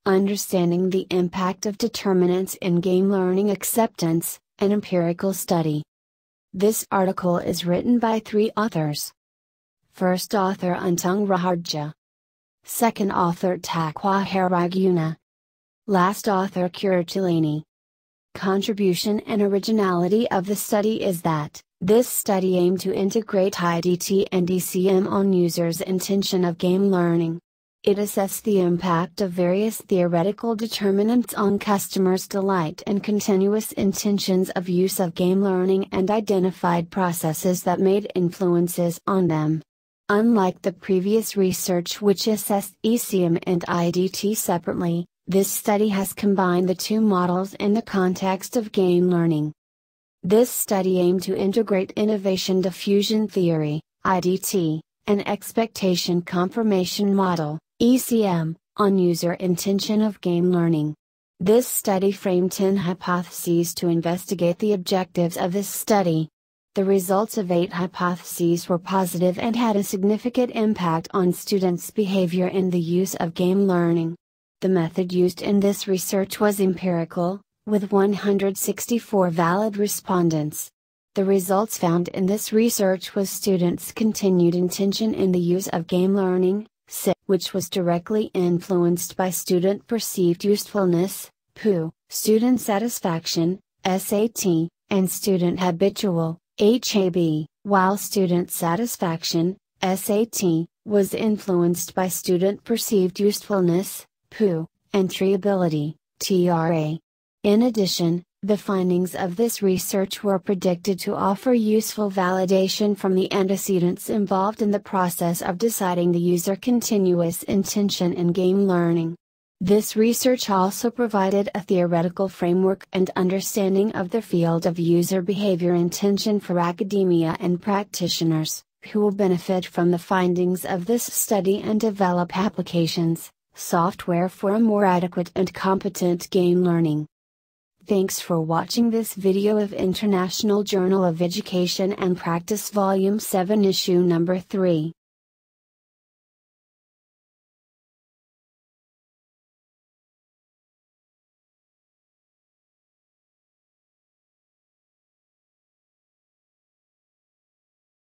Understanding the Impact of Determinants in Game Learning Acceptance, an Empirical Study. This article is written by 3 authors. First author Untung Rahardja. Second author Taqwa Haraguna. Last author Kuratulani. Contribution and originality of the study is that, this study aimed to integrate IDT and ECM on users' intention of game learning. It assessed the impact of various theoretical determinants on customers' delight and continuous intentions of use of game learning and identified processes that made influences on them. Unlike the previous research which assessed ECM and IDT separately, this study has combined the 2 models in the context of game learning. This study aimed to integrate innovation diffusion theory, IDT, and expectation confirmation model, ECM, on user intention of game learning. This study framed 10 hypotheses to investigate the objectives of this study. The results of 8 hypotheses were positive and had a significant impact on students' behavior in the use of game learning. The method used in this research was empirical, with 164 valid respondents. The results found in this research was students' continued intention in the use of game learning, which was directly influenced by student perceived usefulness, PU, student satisfaction, SAT, and student habitual, HAB, while student satisfaction, SAT, was influenced by student perceived usefulness, PU, and treeability, TRA. In addition, the findings of this research were predicted to offer useful validation from the antecedents involved in the process of deciding the user continuous intention in game learning. This research also provided a theoretical framework and understanding of the field of user behavior intention for academia and practitioners, who will benefit from the findings of this study and develop applications, software for a more adequate and competent game learning. Thanks for watching this video of International Journal of Education and Practice Volume 7 Issue Number 3.